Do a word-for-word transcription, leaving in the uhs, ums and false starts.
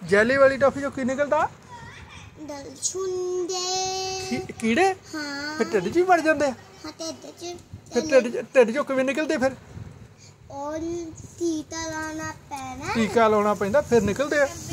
जैली वाली टॉफी जो की निकलता कीड़े हाँ। फिर ढिड च भी वड़ जाते हाँ, फिर ढिड ढिड चो किवें निकलते फिर और टीका लाना पैना टीका लाना पैंदा फिर निकलते